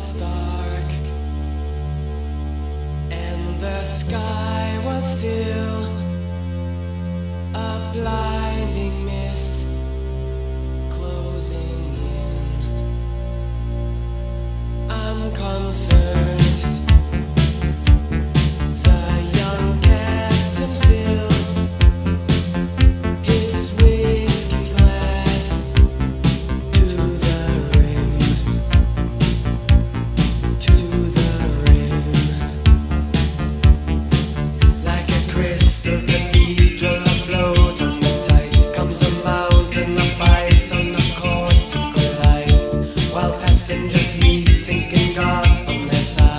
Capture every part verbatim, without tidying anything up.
was dark and the sky was still a blinding mist closing in. I'm concerned. Passengers sleep, thinking God's on their side.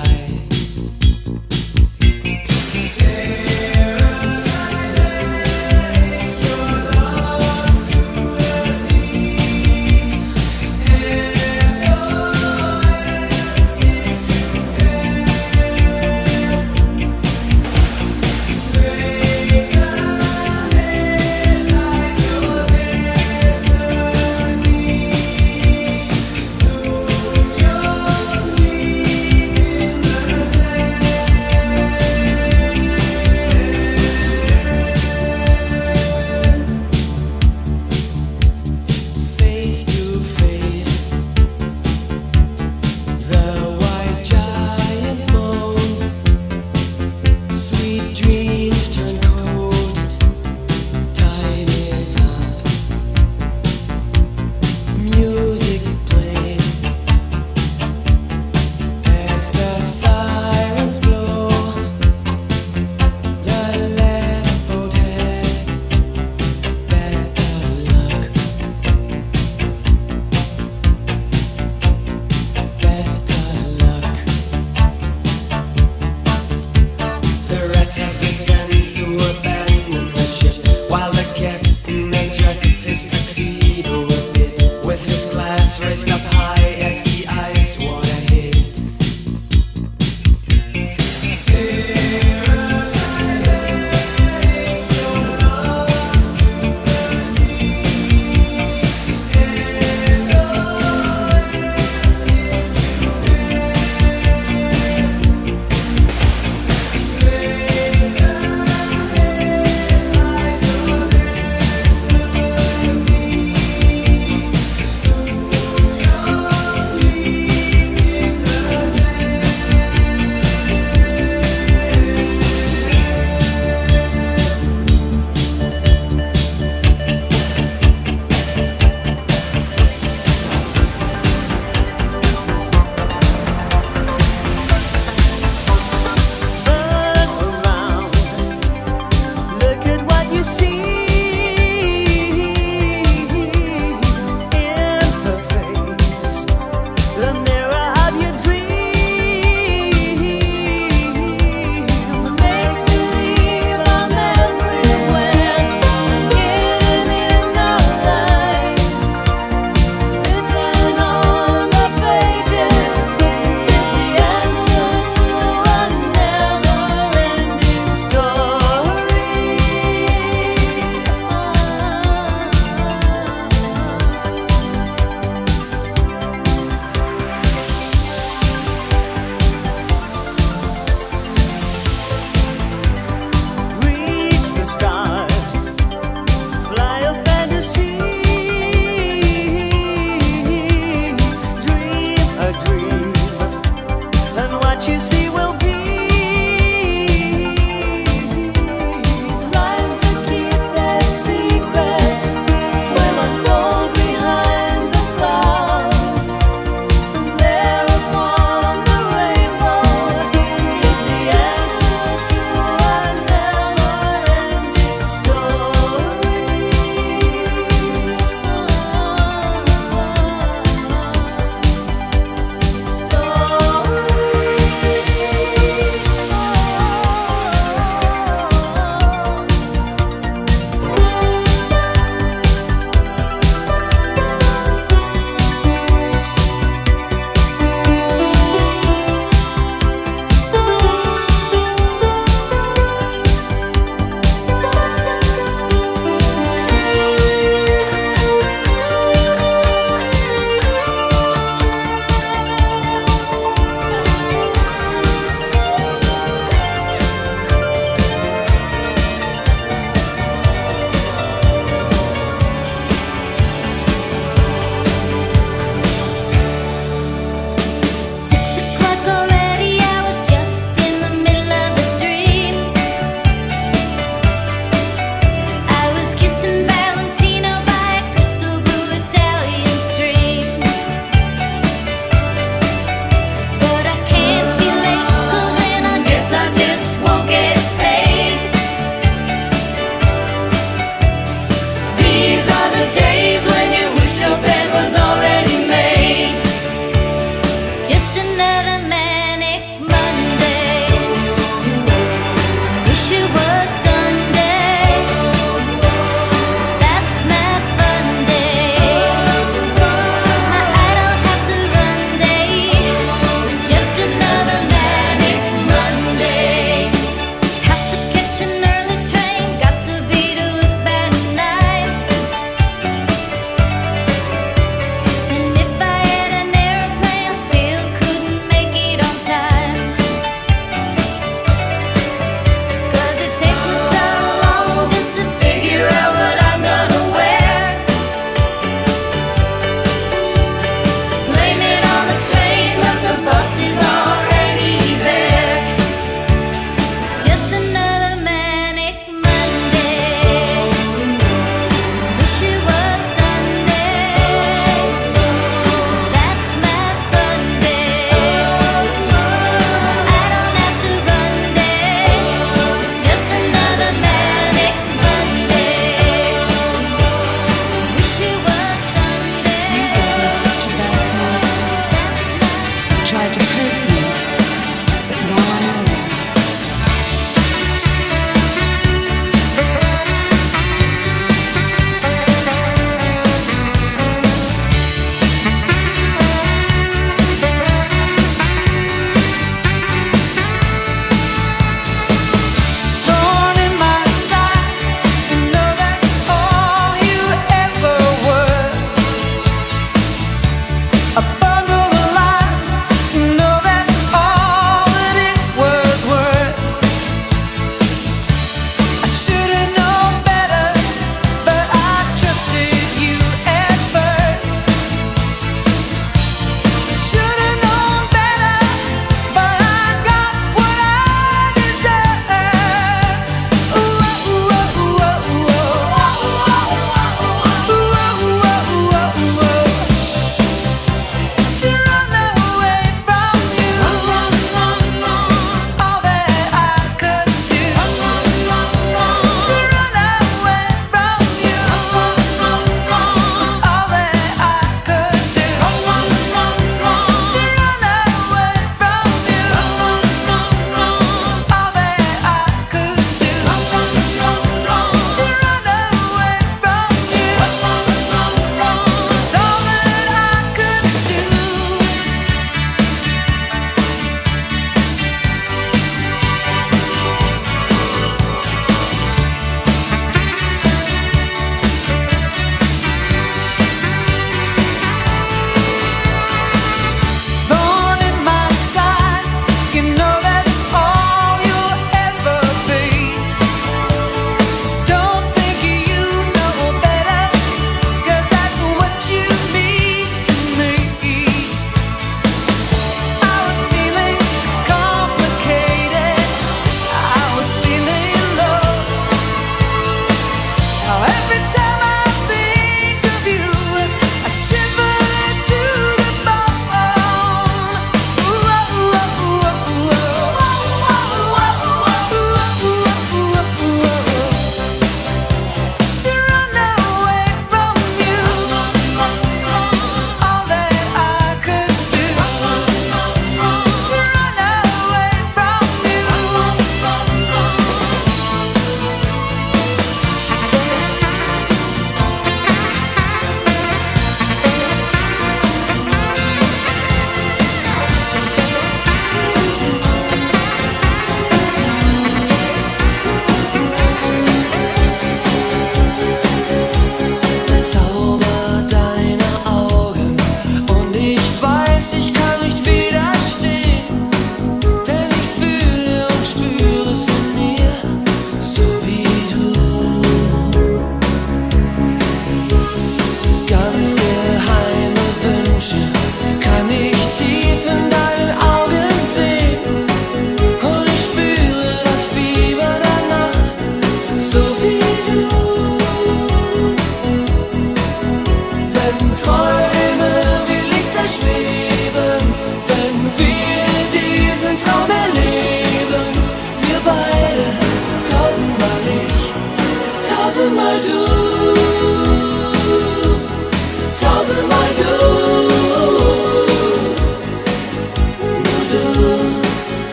Have the sense to abandon the ship while the captain adjusts his tuxedo a bit, with his glass raised up high as the ice water hits. Praise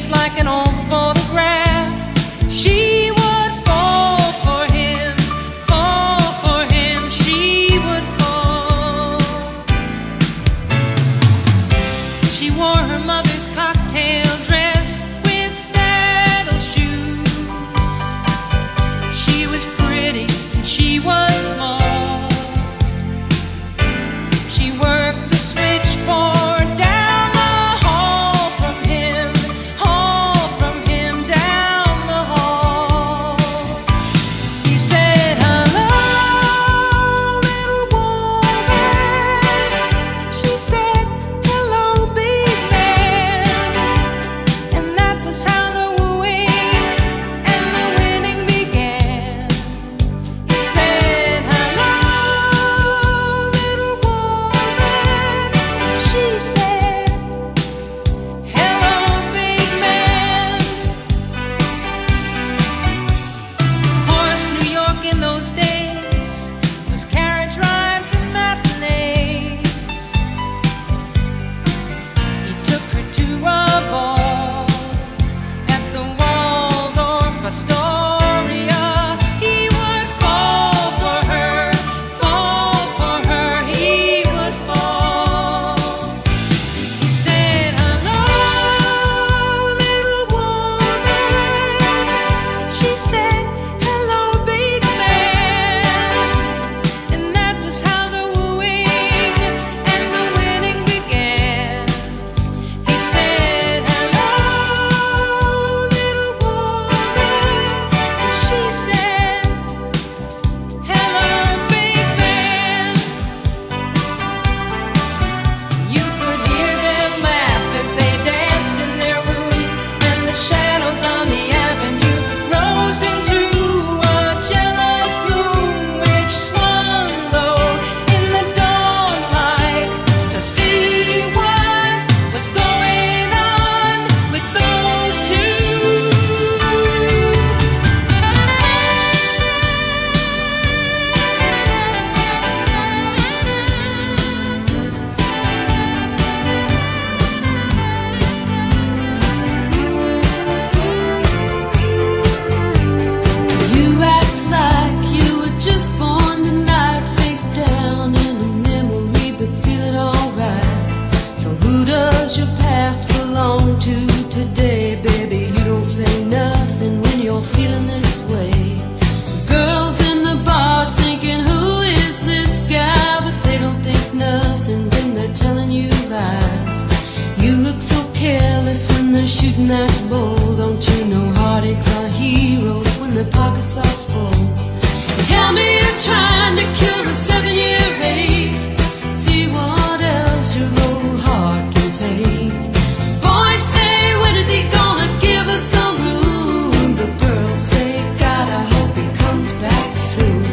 face like an old photograph. She would fall for him, fall for him, she would fall. She wore her mother's cocktail dress with saddle shoes. She was pretty and she was small. She worked the switchboard down the hall from him, hall from him, down the hall. He said, "Hello, little woman." She said, "Hello, big man." And that was how the wooing and the winning began. He said, "Hello, little woman." She said, "Hello, big man." Of course, New York in those days was carriage rides and matinees. He took her to a ball at the Waldorf Astoria. He would fall for her, fall for her, he would fall. He said, "Hello, little woman." She said, "Hello, big man." And that was how the wooing and the winning began. He said, "Hello, little woman." And she said, "Hello, big man." You could hear them laugh as they danced in their room, and the shadows on the avenue rose into a jealous moon which swung low in the dawnlight to see what was going on with those two. You act like you were just born tonight, face down in a memory, but feeling alright. So who does your past belong to today, baby? You don't say nothing when you're feeling this way. Girls in the bars thinking, who is this guy? But they don't think nothing when they're telling you lies. You look so careless when they're shooting that bull. Don't you know heartaches are heroes when their pockets are full? Tell me you're trying to cure a seven-year ache. See what else your old heart can take. Boys say, when is he gonna give us some room? But girls say, God, I hope he comes back soon.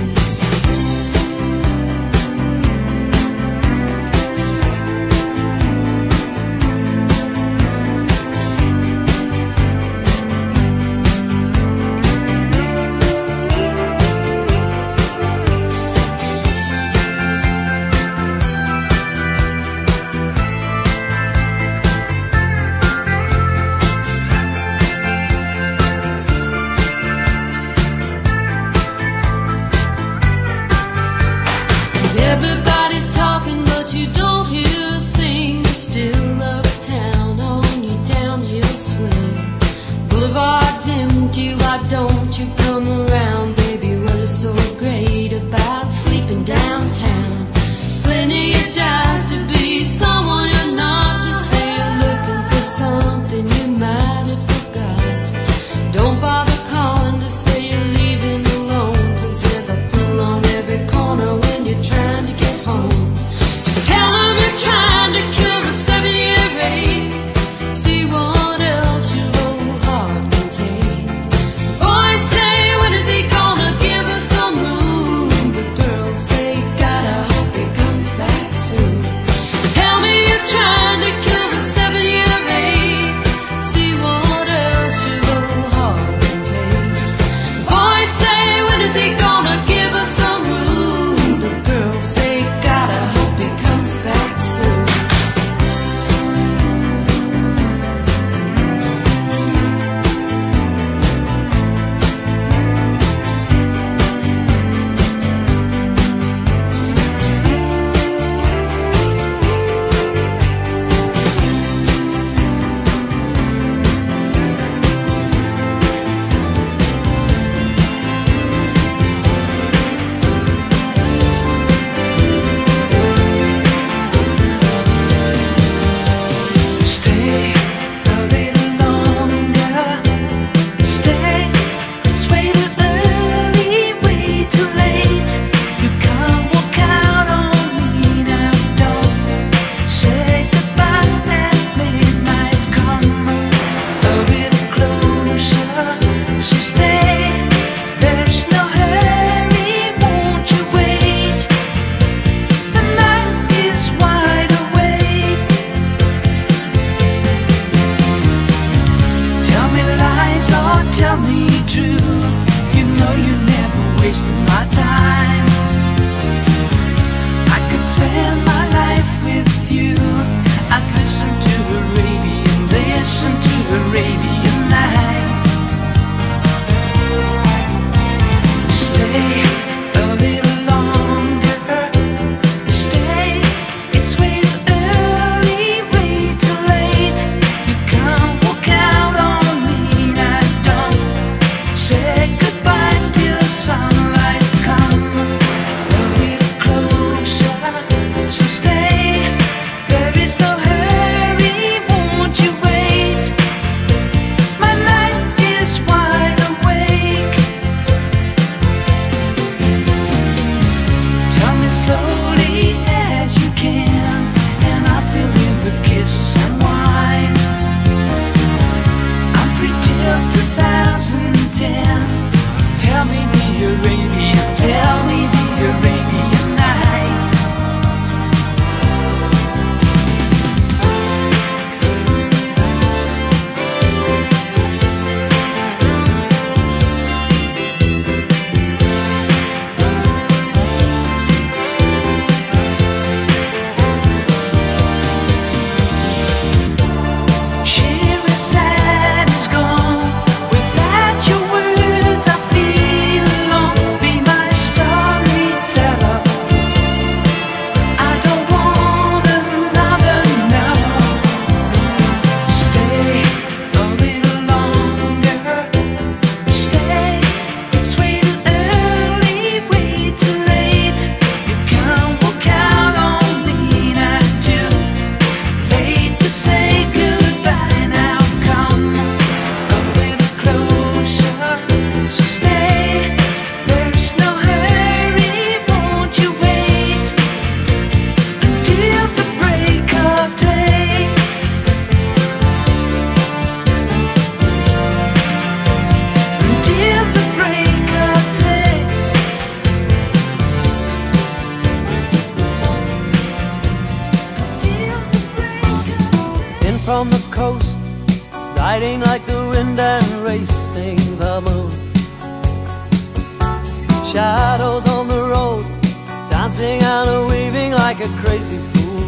like a crazy fool.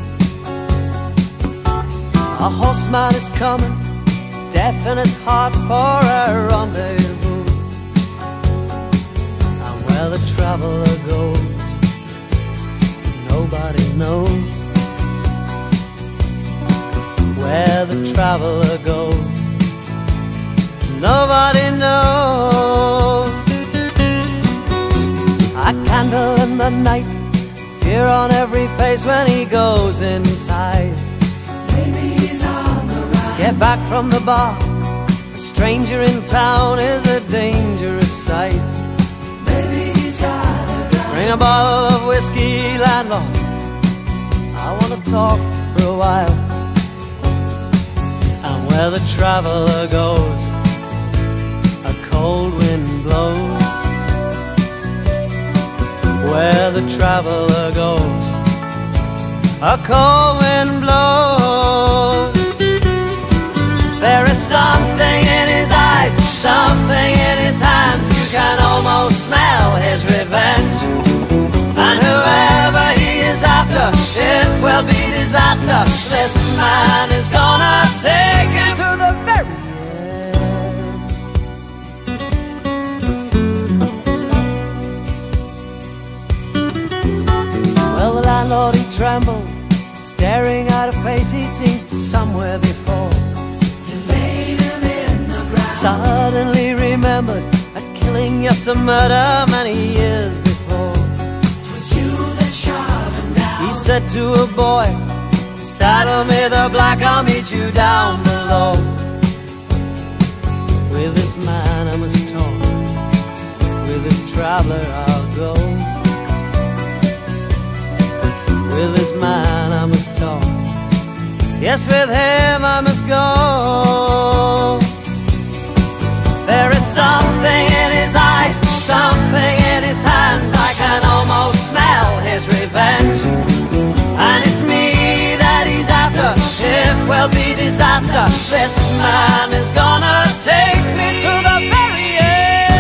A horseman is coming, death in his heart for a rendezvous. And where the traveler goes, nobody knows. Where the traveler goes, nobody knows. A candle in the night, fear on every face when he goes inside. Maybe he's on the run. Get back from the bar, a stranger in town is a dangerous sight. Maybe he's got a gun. Bring a bottle of whiskey, landlord, I wanna talk for a while. And where the traveler goes, a cold wind blows. Where the traveler goes, a cold wind blows. There is something in his eyes, something in his hands. You can almost smell his revenge. And whoever he is after, it will be disaster. This man is gonna take him to the very end. Well, the landlord, he trembled, staring at a face he'd seen somewhere before. You laid him in the ground. Suddenly remembered a killing, yes, a murder many years before. Twas you that shot him down. He said to a boy, saddle me the black, I'll meet you down below. With this man I must talk, with this traveler I'll go. With this man I must talk, yes, with him I must go. There is something in his eyes, something in his hands. I can almost smell his revenge. And it's me that he's after, it will be disaster. This man is gonna take me to the very end.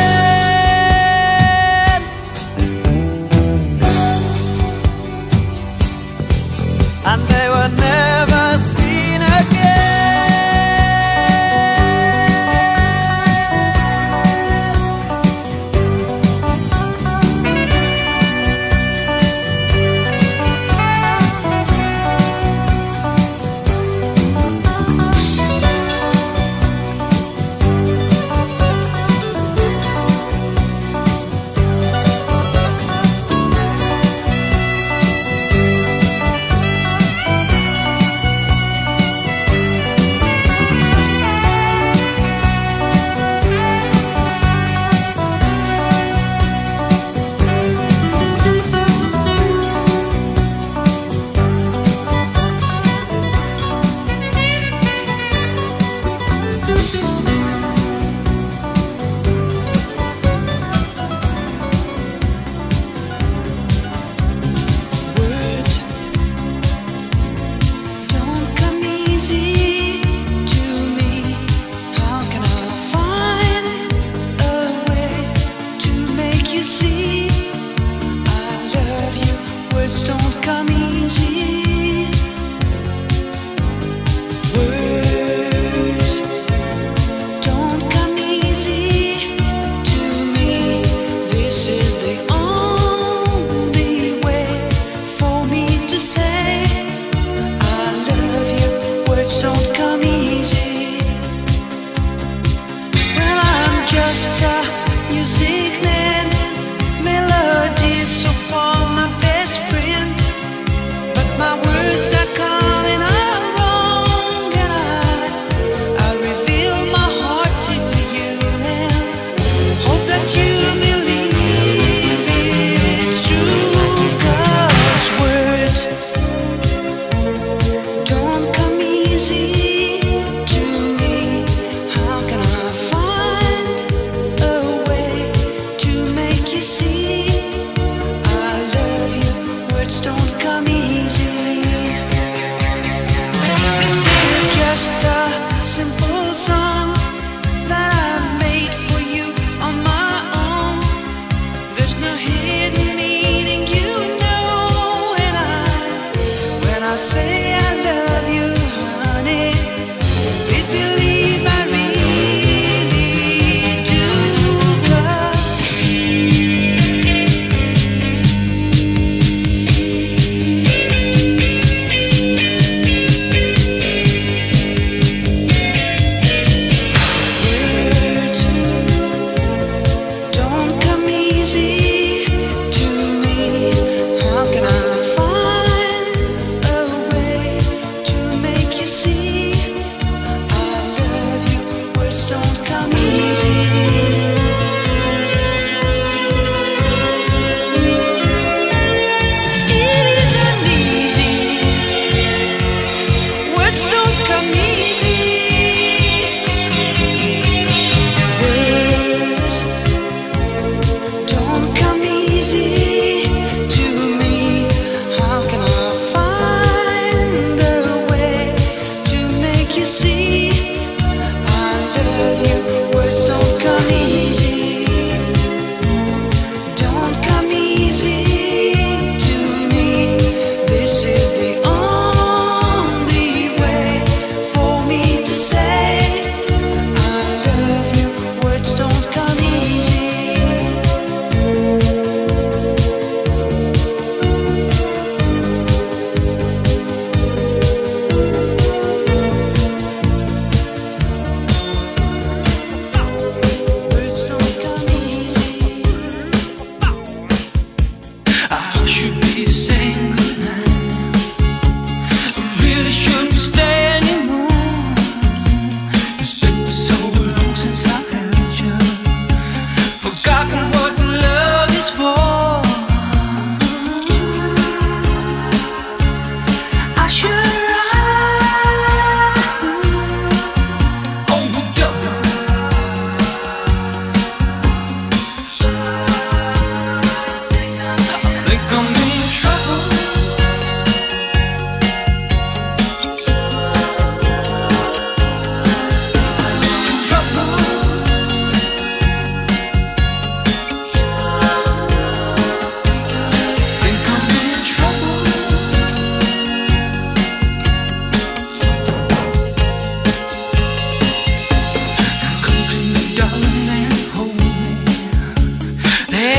And they were never seen again. See, I love you, words don't come easy.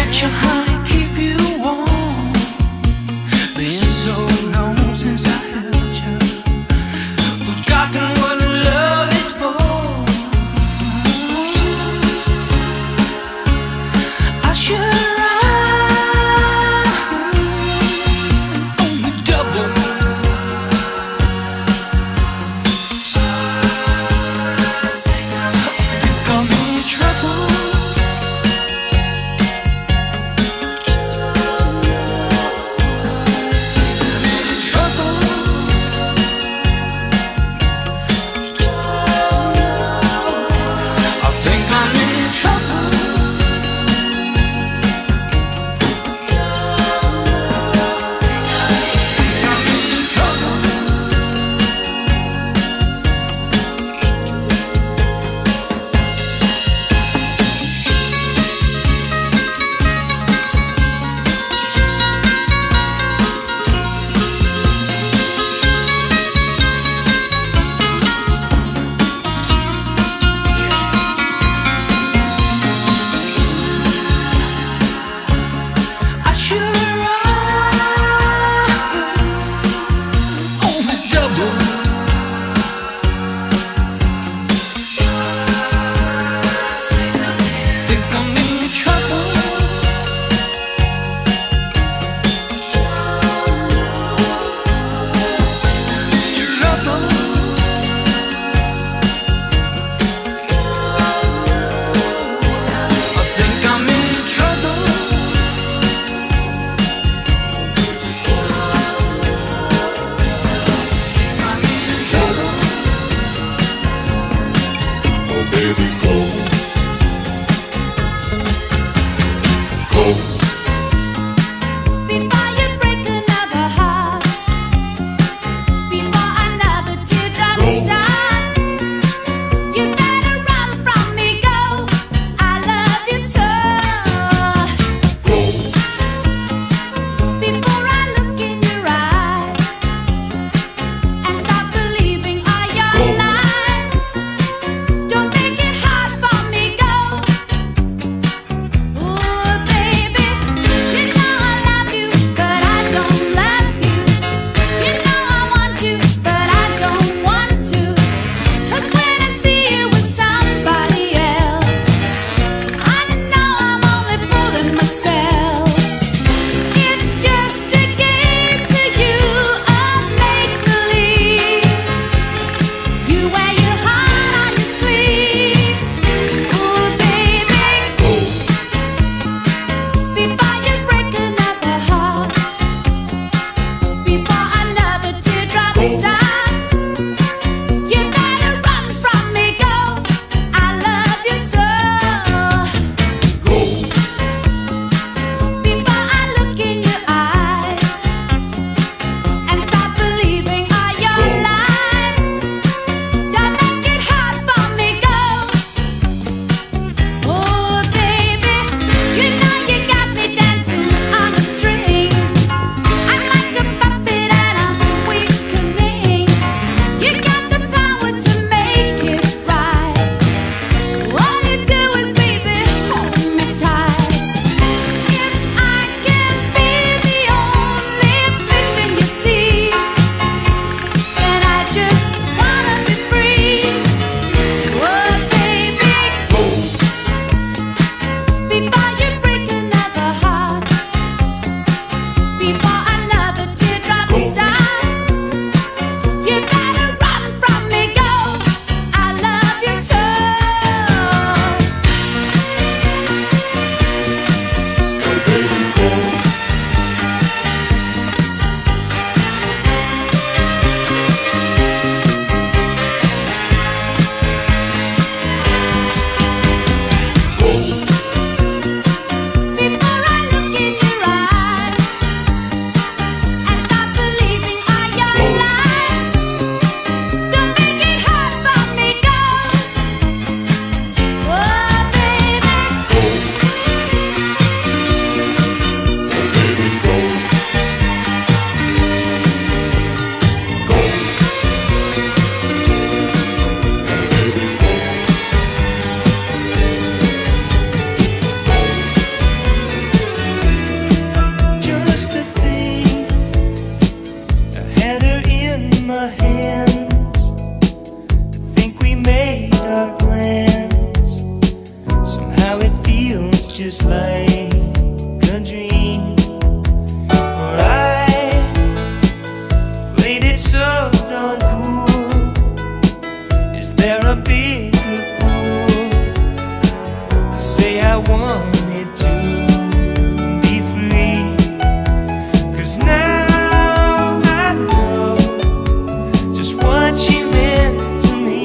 Let your honey keep you warm. Been so long since I held you. Forgotten what love is for. I should just like a dream. For I played it so darn cool. Is there a bigger fool to say I wanted to be free? 'Cause now I know just what you meant to me.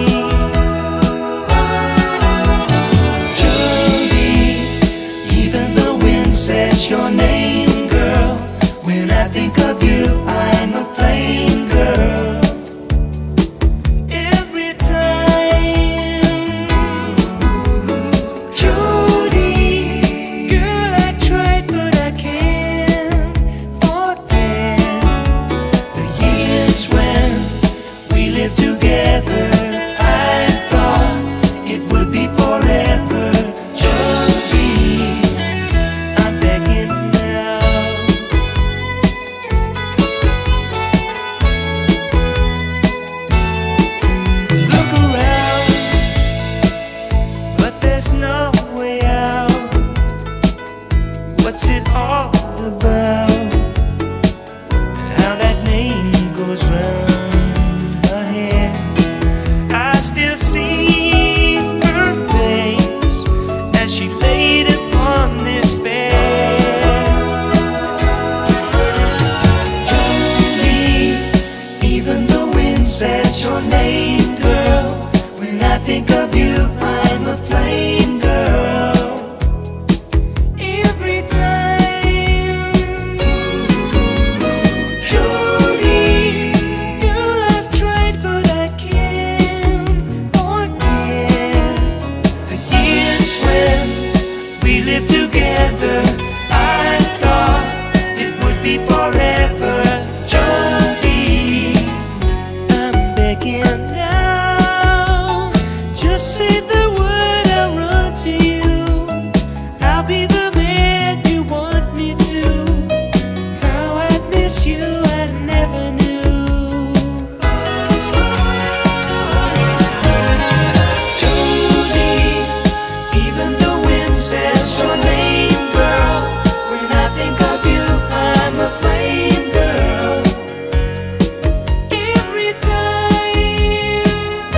Jody, even the wind says your name, girl. When I think of you, I'm a plain girl. Every time, Jody, girl, I tried but I can't forget the years when we lived together. I thought it would be forever. Jody, I'm begging now. Look around, but there's no way out. What's it all about? And how that name goes round my head. I still see her face as she laid upon this bed. Jody, even the wind says your name, girl. When I think of you, I'm a plain girl. Every time, Jody, girl, I've tried but I can't forget the years when we lived together. I thought it would be forever. Jody, I'm begging now. Just say the word, I'll run to you. I'll be the man you want me to. How I'd miss you, I never knew. Jody, even the wind says your name, girl. When I think of you, I'm a plain girl. Every time,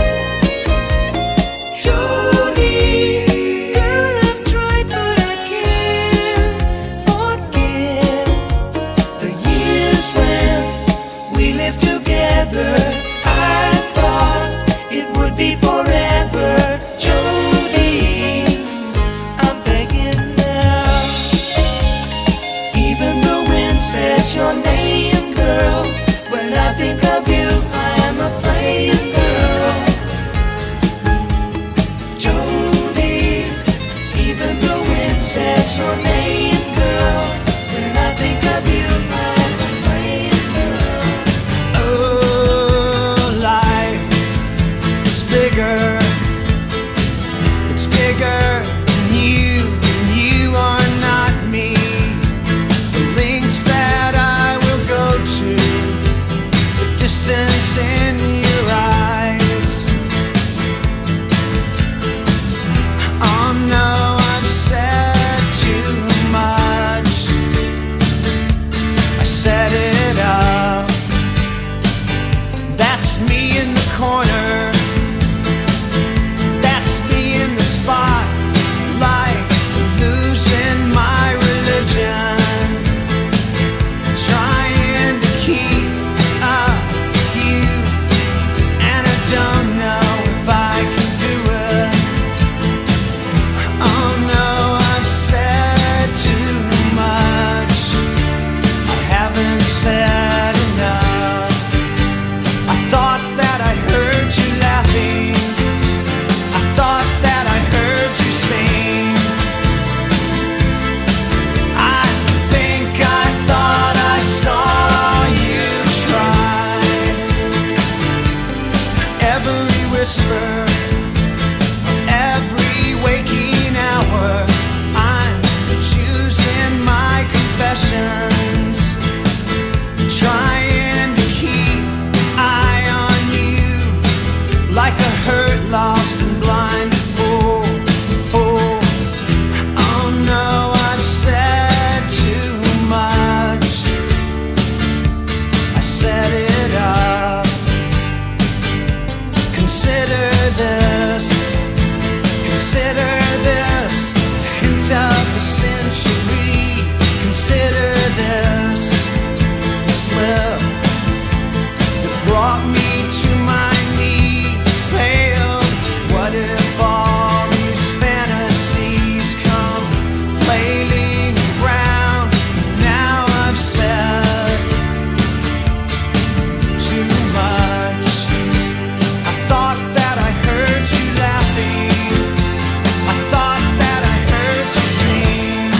Jody, girl, I've tried but I can't forget the years when we lived together. I thought it would be forever. Jody, I'm begging now. Even the wind says your name, girl. When I think of you, I'm a plain girl. Jody, even the wind says your name, girl. When I think of you, I'm a plain girl. Oh, life is bigger. It's bigger than you, and you are not me. The lengths that I will go to, the distance in your eyes. Oh no, I've said too much. the century. Consider this slip that brought me to my knees, pale. What if all these fantasies come flailing around? Now I've said too much. I thought that I heard you laughing. I thought that I heard you sing.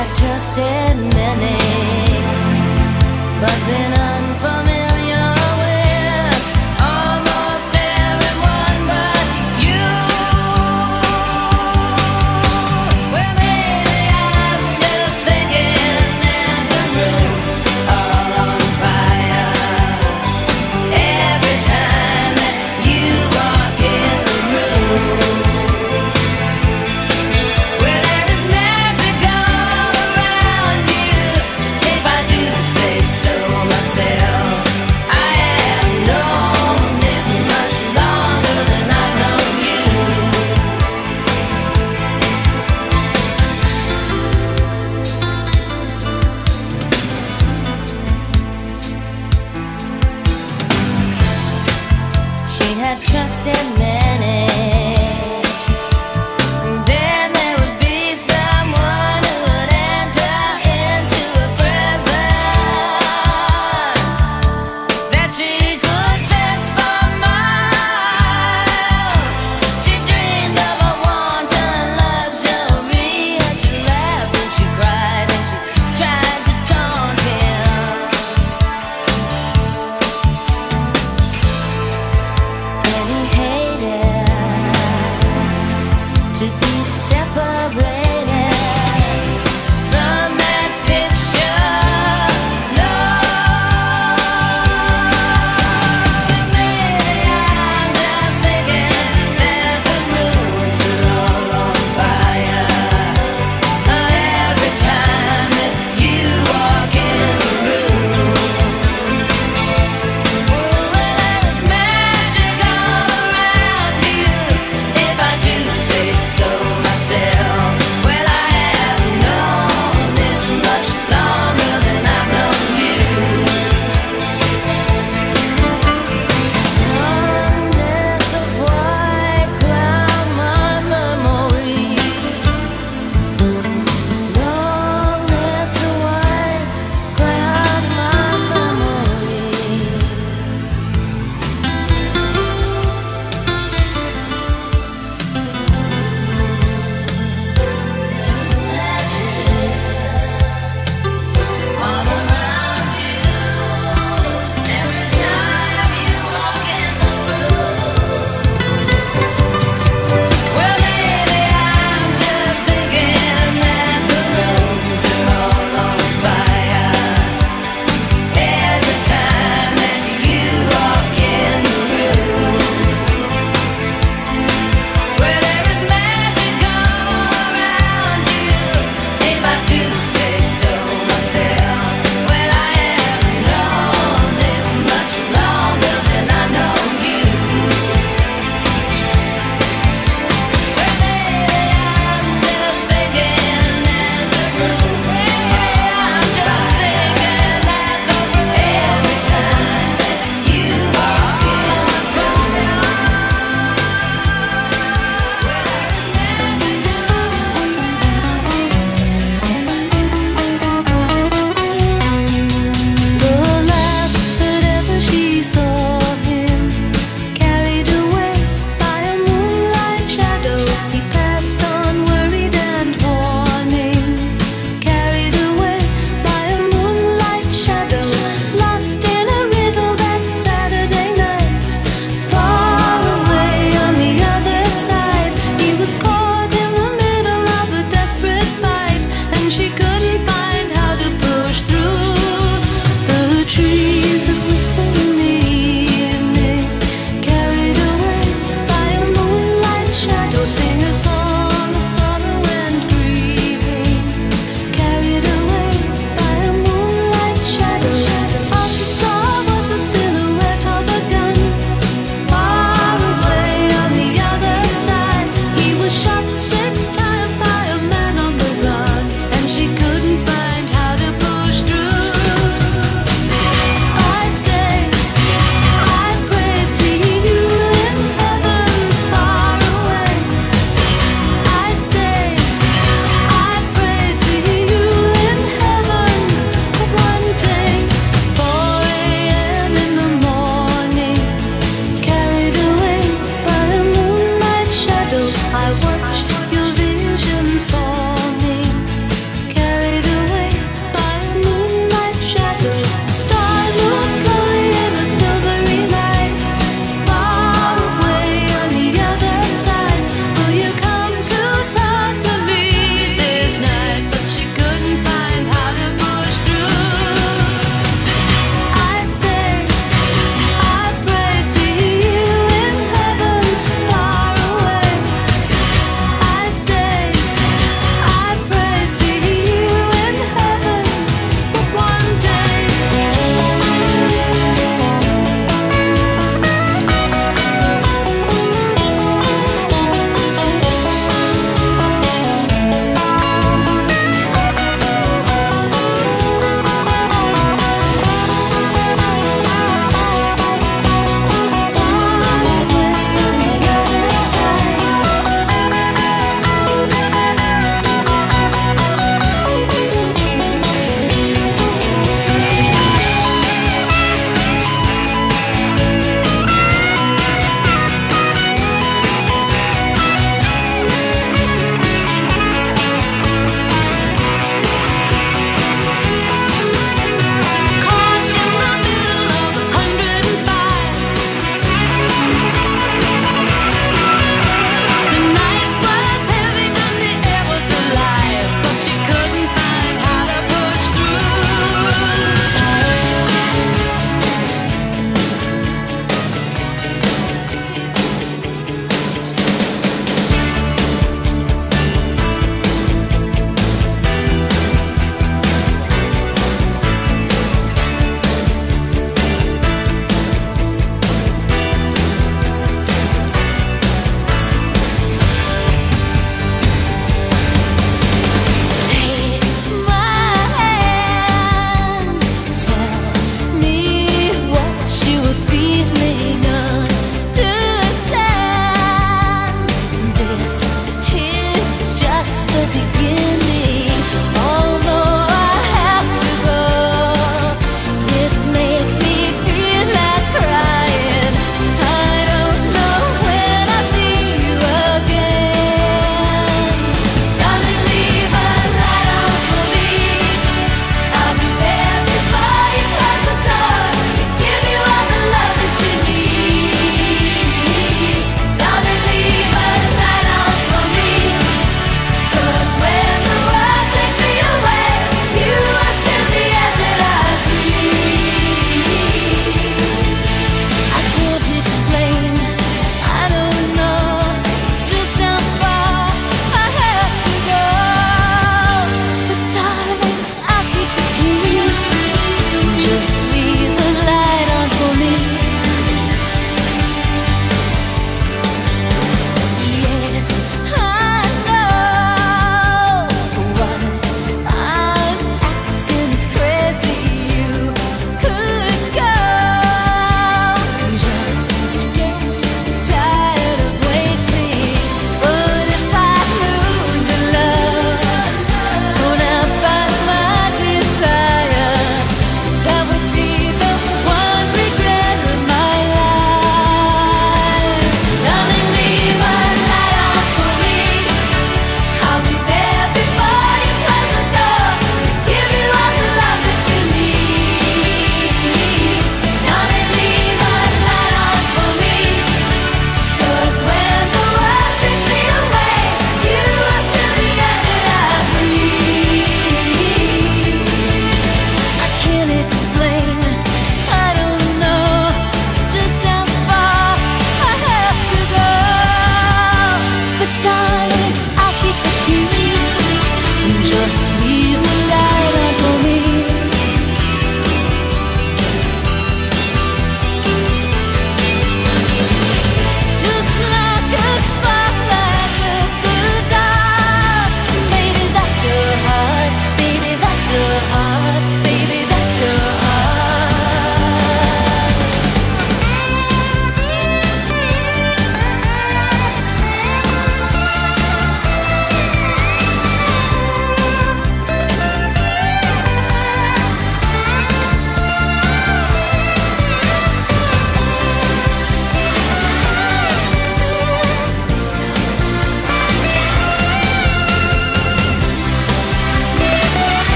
I've trusted many, but been unfamiliar with almost everyone but you. Well, maybe I'm just thinking that the room's all on fire every time that you walk in the room. Well, there is magic all around you, if I do say so myself.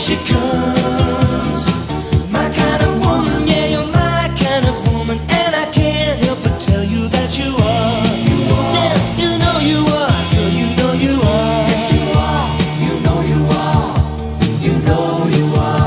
she comes. My kind of woman, yeah, you're my kind of woman, and I can't help but tell you that you are. You are. Yes, you know you are, girl, you know you are. Yes, you are. You know you are. You know you are.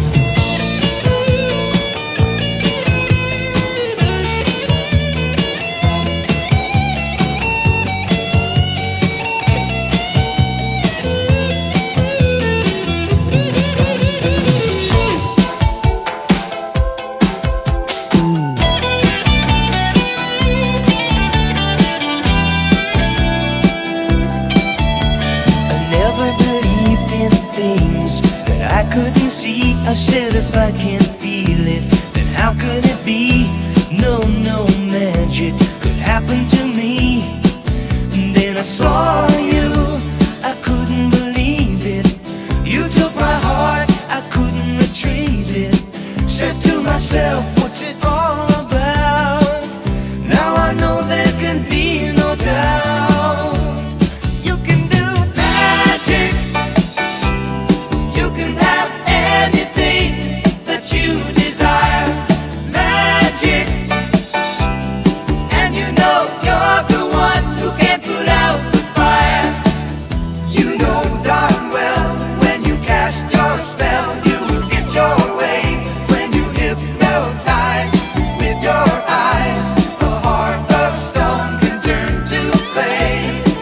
See, I said if I can't feel it, then how could it be? No, no magic could happen to me. And then I saw you, I couldn't believe it. You took my heart, I couldn't retrieve it. Said to myself, what's it all about? Now I know there can be no doubt. You can do magic. You can have anything that you desire, magic. And you know you're the one who can put out the fire. You know darn well when you cast your spell, you will get your way. When you hypnotize with your eyes, a heart of stone can turn to clay.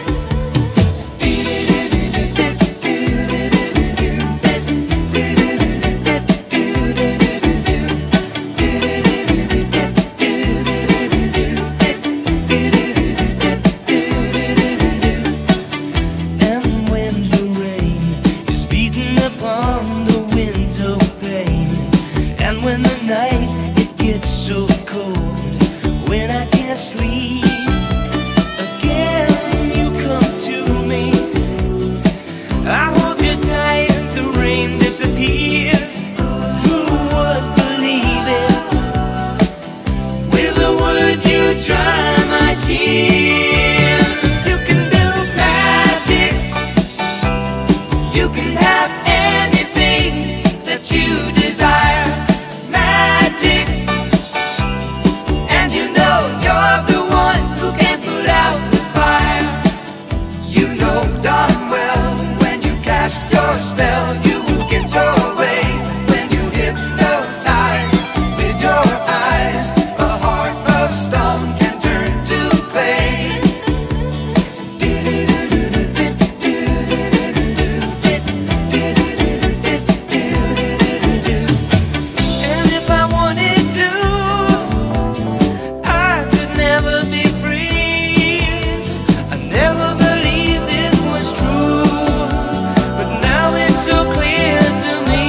Sleep again, you come to me. I hold you tight and the rain disappears. Who would believe it? With a word you dry my tears. You can do magic. You can have anything that you desire, magic. And you know you're the one who can put out the fire. You know darn well when you cast your spell, you will get your way. When you hypnotize with your eyes, a heart of stone can turn to clay. And if I wanted to, I could never be free. I never believed it was true, but now it's so clear to me.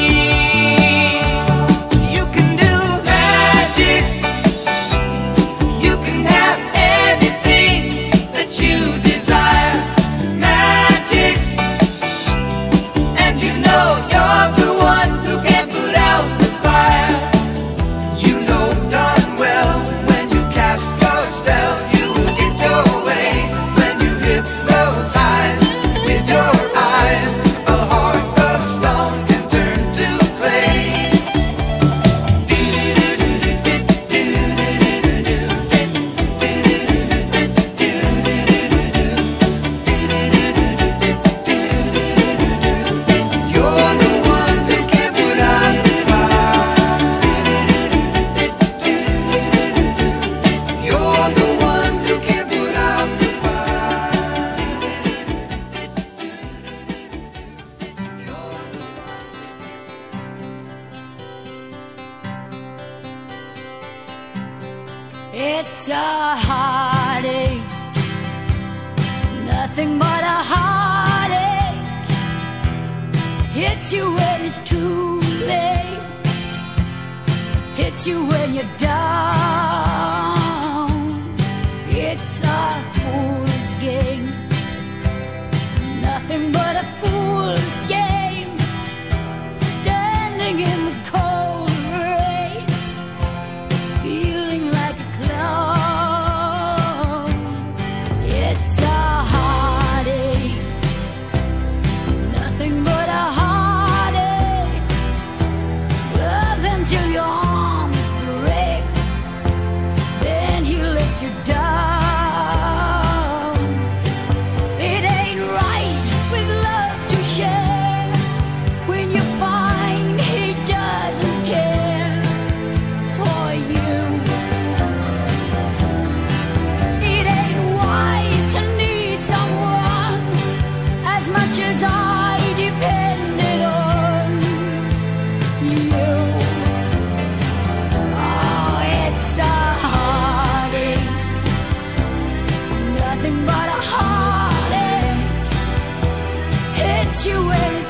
You can do magic. You can have anything that you desire, magic. And you know you're the one who can put out the fire. You know darn well when you cast your spell, you will get your way. When you hypnotize with your eyes, a heart of stone can turn to clay. You're the one who can put out the fire. You're the one who can put out the It's a heartache, nothing but a heartache. Hits you when it's too late, hits you when you're down. It's a fool's game, nothing but a fool's game. Standing in the cold rain, feeling like a clown. It's a heartache, nothing but a heartache. as I depended on you. Oh, it's a heartache, nothing but a heartache. Hit you where